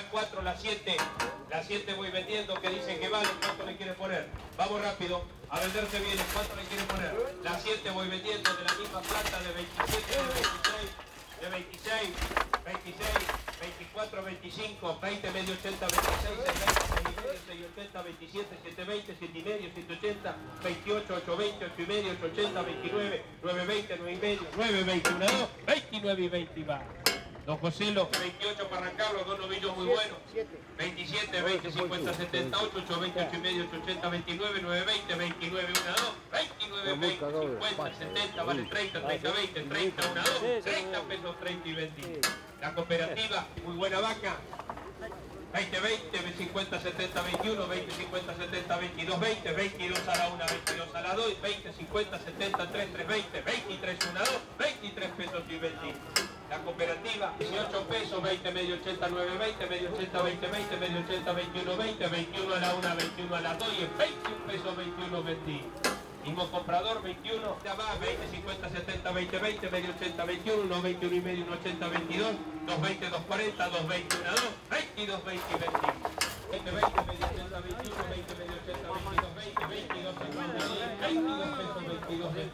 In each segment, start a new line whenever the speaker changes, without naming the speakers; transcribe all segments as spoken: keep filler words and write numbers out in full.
Van cuatro, las siete. Las siete voy vendiendo, que dicen que vale. ¿Cuánto le quiere poner? Vamos rápido. A venderse bien. ¿Cuánto le quiere poner? Las siete voy vendiendo de la misma plata, de veintisiete, de veintiséis, de veintiséis, veintiséis, veinticuatro, veinticinco, veinte, medio ochenta, veintiséis, seis veinte, seis ochenta, veintisiete, siete veinte, siete y medio, siete ochenta, veintiocho, ocho veinte, ocho y medio, ocho ochenta, veintinueve, nueve veinte, nueve y medio, nueve veinte, uno, dos, veintinueve y veinte va. Don Joselo, veintiocho para arrancarlo, dos novillos muy buenos. veintisiete, veinte, cincuenta, setenta y ocho, ocho veinte, ocho y medio, ocho ochenta, veintinueve, nueve veinte, veintinueve, uno, dos, veintinueve, veinte, cincuenta, setenta, vale treinta, treinta, veinte, treinta, uno, dos, treinta pesos, treinta y veinte. La cooperativa, muy buena vaca. veinte, veinte, cincuenta, setenta, veintiuno, veinte, cincuenta, setenta, veintidós, veinte, veintidós a la una, veintidós a la dos, veinte, cincuenta, setenta, tres, tres, veinte, veintitrés, uno, dos, veintitrés pesos y veinte. La cooperativa, dieciocho pesos, veinte, medio ochenta, nueve, veinte, medio ochenta, veinte, veinte, medio ochenta, veintiuno, veinte, veintiuno a la una, veintiuno a la dos y es veintiún pesos, veintiuno, veinte. Mismo comprador, veintiuno, ya va, veinte, cincuenta, setenta, veinte, veinte, medio ochenta, veintiuno, uno, veintiuno y medio, uno, ochenta, veintidós, dos, veinte, dos, cuarenta, dos, veinte, uno, dos, veintidós, veinte, veinte. veinte, veinte, medio ochenta, veintiuno, veinte, medio ochenta, veintidós, veinte, veintidós, cincuenta, veintidós pesos, veintidós, veinte.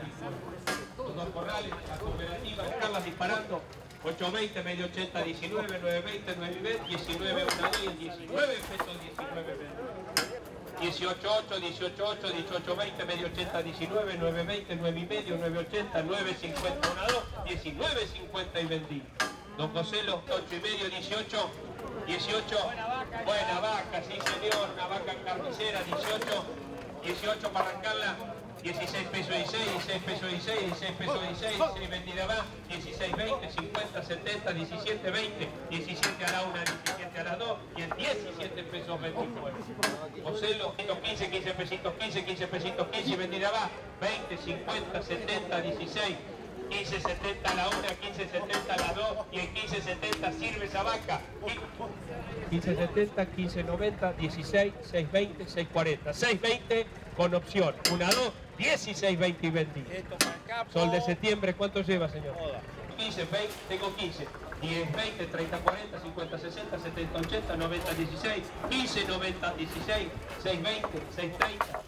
Los dos corrales, la cooperativa, Carlas disparando. ocho veinte, medio ochenta, diecinueve, nueve veinte, nueve veinte, diecinueve, uno, dos, diecinueve pesos, diecinueve veinte. dieciocho ocho, dieciocho ocho, dieciocho veinte, medio ochenta, diecinueve, nueve veinte, nueve y medio, nueve ochenta, nueve cincuenta, uno, dos, diecinueve cincuenta y veinte. Don Joselo, ocho y medio, dieciocho, dieciocho, buena vaca, sí señor, una vaca carnicera, dieciocho, dieciocho para arrancarla. dieciséis pesos y seis, dieciséis pesos y seis, dieciséis pesos y seis, dieciséis vendida va, dieciséis, veinte, cincuenta, setenta, diecisiete, veinte, diecisiete a la una, diecisiete a la dos y en diecisiete pesos veinticuatro. Joselo, quince, quince pesitos, quince, quince pesitos, quince, vendida va, veinte, cincuenta, setenta, dieciséis, quince setenta a la una, quince setenta a la dos y en quince setenta sirve esa vaca. quince setenta, quince noventa, dieciséis, seis veinte, seis cuarenta, seis veinte con opción. una, dos, dieciséis, veinte y veinte. Sol de septiembre, ¿cuánto lleva, señor? quince, veinte, tengo quince. diez, veinte, treinta, cuarenta, cincuenta, sesenta, setenta, ochenta, noventa, dieciséis, quince, noventa, dieciséis, seis veinte, seis treinta.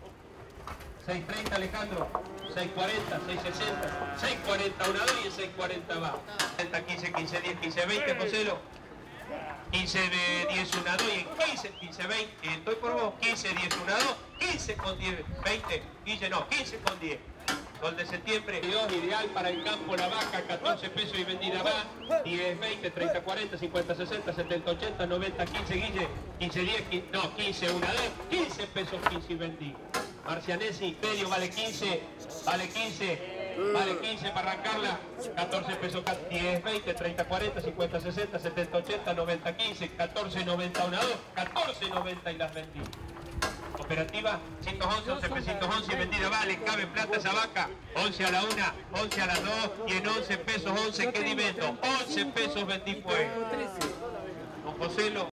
seis treinta Alejandro, seis cuarenta, seis sesenta, seis cuarenta una dos y en seis cuarenta va. quince, quince, diez, quince, veinte, Joselo. quince, diez, uno, dos y en quince, quince, veinte, estoy por vos, quince, diez, uno, dos, quince con diez, veinte, quince, no, quince con diez. Sol de septiembre, Dios, ideal para el campo, la vaca, catorce pesos y vendida va, diez, veinte, treinta, cuarenta, cincuenta, sesenta, setenta, ochenta, noventa, quince, Guille, quince, diez, quince, no, quince, uno, dos, quince pesos, quince y vendí. Marcianesi, medio vale quince, vale quince, vale quince para arrancarla, catorce pesos, diez, veinte, treinta, cuarenta, cincuenta, sesenta, setenta, ochenta, noventa, quince, catorce, noventa, uno, dos, catorce, noventa y las vendí. Operativa, ciento once, once pesitos, once, vendida vale, cabe plata esa vaca, once a la una, once a las dos y en once pesos, once que divento, once pesos vendí fuego. Don Joselo.